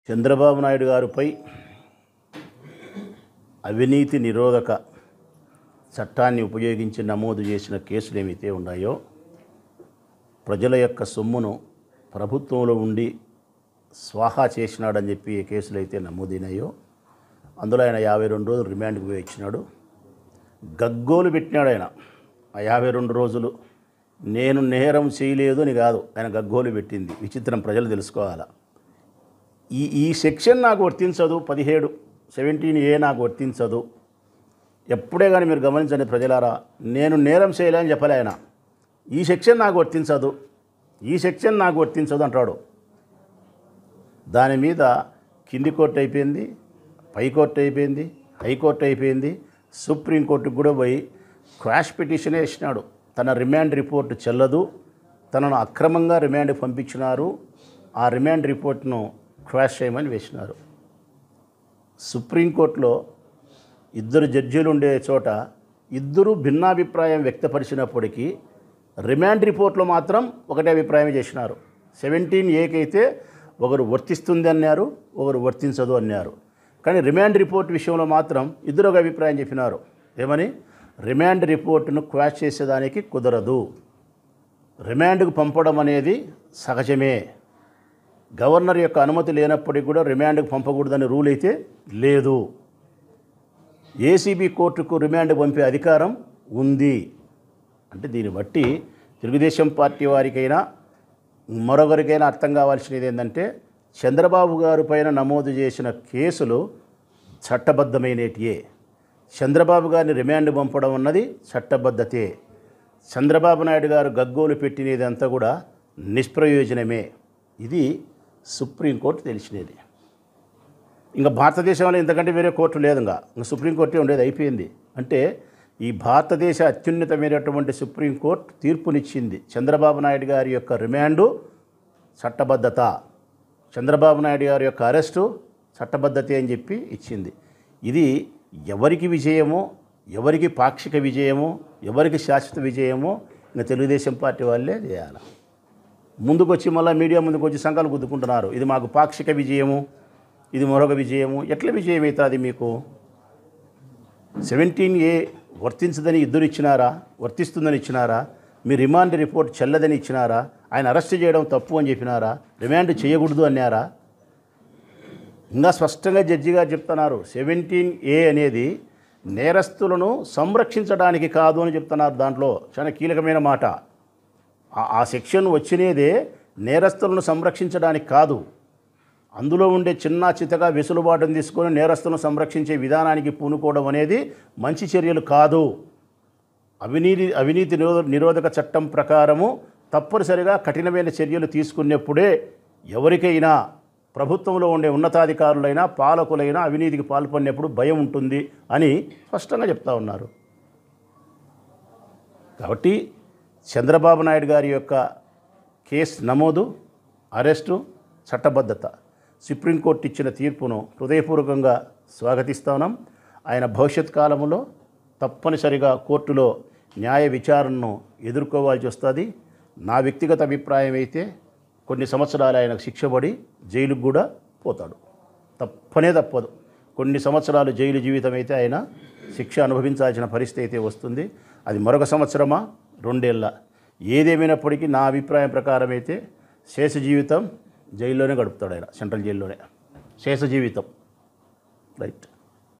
చంద్రబాబు నాయుడు గారిపై అవినీతి నిరోధక చట్టాన్ని ఉపయోగించి నమోదు చేసిన కేసులు ఏమైతే ఉన్నాయో, ప్రజల యొక్క సొమ్మును ప్రభుత్వంలో ఉండి స్వాహా చేసినాడని చెప్పి ఏ కేసులు అయితే నమోదైనాయో అందులో ఆయన 52 రోజులు రిమాండ్కి పోయి ఇచ్చినాడు. గగ్గోలు పెట్టినాడు ఆయన. ఆ 52 రోజులు నేను నేరం చేయలేదు అని కాదు, ఆయన గగ్గోలు పెట్టింది. విచిత్రం ప్రజలు తెలుసుకోవాలా. ఈ సెక్షన్ నాకు వర్తించదు, 17A నాకు వర్తించదు. ఎప్పుడే కానీ మీరు గమనించండి ప్రజలారా, నేను నేరం చేయలే అని చెప్పలే ఆయన. ఈ సెక్షన్ నాకు వర్తించదు, ఈ సెక్షన్ నాకు వర్తించదు అంటాడు. దాని మీద కింది కోర్టు అయిపోయింది, పైకోర్టు అయిపోయింది, హైకోర్టు అయిపోయింది, సుప్రీంకోర్టుకు కూడా పోయి క్వాష్ పిటిషన్ వేసినాడు. తన రిమాండ్ రిపోర్టు చెల్లదు, తనను అక్రమంగా రిమాండ్కి పంపించినారు, ఆ రిమాండ్ రిపోర్ట్ను క్వాష్ చేయమని వేసినారు. సుప్రీంకోర్టులో 2 జడ్జీలు ఉండే చోట ఇద్దరు భిన్నాభిప్రాయం వ్యక్తపరిచినప్పటికీ రిమాండ్ రిపోర్ట్లో మాత్రం ఒకటే అభిప్రాయం చేసినారు. 17Aకి అయితే ఒకరు వర్తిస్తుంది అన్నారు, ఒకరు వర్తించదు అన్నారు. కానీ రిమాండ్ రిపోర్ట్ విషయంలో మాత్రం ఇద్దరు ఒక అభిప్రాయం చెప్పినారు. ఏమని? రిమాండ్ రిపోర్టును క్వాష్ చేసేదానికి కుదరదు, రిమాండ్కు పంపడం అనేది సహజమే, గవర్నర్ యొక్క అనుమతి లేనప్పటికీ కూడా రిమాండ్కు పంపకూడదని రూల్ అయితే లేదు, ఏసీబీ కోర్టుకు రిమాండ్ పంపే అధికారం ఉంది. అంటే దీన్ని బట్టి తెలుగుదేశం పార్టీ వారికైనా మరొకరికైనా అర్థం కావాల్సినది ఏంటంటే, చంద్రబాబు గారి పైన నమోదు చేసిన కేసులు చట్టబద్ధమైనటియే. చంద్రబాబు గారిని రిమాండ్ పంపడం అన్నది చట్టబద్ధతే. చంద్రబాబు నాయుడు గారు గగ్గోలు పెట్టినది అంతా కూడా నిష్ప్రయోజనమే. ఇది సుప్రీంకోర్టు తెలిసినది. ఇంకా భారతదేశంలో ఇంతకంటే వేరే కోర్టు లేదు. ఇంకా సుప్రీంకోర్టే ఉండేది, అయిపోయింది. అంటే ఈ భారతదేశ అత్యున్నతమైనటువంటి సుప్రీంకోర్టు తీర్పునిచ్చింది. చంద్రబాబు నాయుడు గారి యొక్క రిమాండు చట్టబద్ధత, చంద్రబాబు నాయుడు గారి యొక్క అరెస్టు చట్టబద్ధతే అని చెప్పి ఇచ్చింది. ఇది ఎవరికి విజయమో, ఎవరికి పాక్షిక విజయమో, ఎవరికి శాశ్వత విజయమో ఇంకా తెలుగుదేశం పార్టీ వాళ్ళే చేయాలి. ముందుకు వచ్చి మళ్ళీ మీడియా ముందుకు వచ్చి సంఘాలు గుద్దుకుంటున్నారు. ఇది మాకు పాక్షిక విజయము, ఇది మరొక విజయము. ఎట్లా విజయం అవుతుంది మీకు? 17A వర్తించదని ఇద్దరు ఇచ్చినారా? వర్తిస్తుందని ఇచ్చినారా? మీ రిమాండ్ రిపోర్ట్ చెల్లదని ఇచ్చినారా? ఆయన అరెస్ట్ చేయడం తప్పు అని చెప్పినారా? రిమాండ్ చేయకూడదు అన్నారా? ఇంకా స్పష్టంగా జడ్జి గారు చెప్తున్నారు, 17A అనేది నేరస్తులను సంరక్షించడానికి కాదు అని చెప్తున్నారు. దాంట్లో చాలా కీలకమైన మాట. ఆ సెక్షన్ వచ్చినదే నేరస్తులను సంరక్షించడానికి కాదు, అందులో ఉండే చిన్న చితగా వెసులుబాటును తీసుకొని నేరస్తులను సంరక్షించే విధానానికి పూనుకోవడం అనేది మంచి చర్యలు కాదు. అవినీతి నిరోధక చట్టం ప్రకారము తప్పనిసరిగా కఠినమైన చర్యలు తీసుకున్నప్పుడే ఎవరికైనా, ప్రభుత్వంలో ఉండే ఉన్నతాధికారులైనా పాలకులైనా అవినీతికి పాల్పడినప్పుడు భయం ఉంటుంది అని స్పష్టంగా చెప్తా ఉన్నారు. కాబట్టి చంద్రబాబు నాయుడు గారి యొక్క కేసు నమోదు, అరెస్టు చట్టబద్ధత, సుప్రీంకోర్టు ఇచ్చిన తీర్పును హృదయపూర్వకంగా స్వాగతిస్తున్నాం. ఆయన భవిష్యత్ కాలంలో తప్పనిసరిగా కోర్టులో న్యాయ విచారణను ఎదుర్కోవాల్సి వస్తుంది. నా వ్యక్తిగత అభిప్రాయం అయితే కొన్ని సంవత్సరాలు ఆయనకు శిక్ష పడి జైలుకు కూడా పోతాడు, తప్పదు. కొన్ని సంవత్సరాలు జైలు జీవితం అయితే ఆయన శిక్ష అనుభవించాల్సిన పరిస్థితి అయితే వస్తుంది. అది మరొక సంవత్సరమా 2 ఏళ్ళ, ఏదేమైనప్పటికీ నా అభిప్రాయం ప్రకారం అయితే శేష జీవితం జైల్లోనే గడుపుతాడు ఆయన, సెంట్రల్ జైల్లోనే శేష జీవితం. రైట్.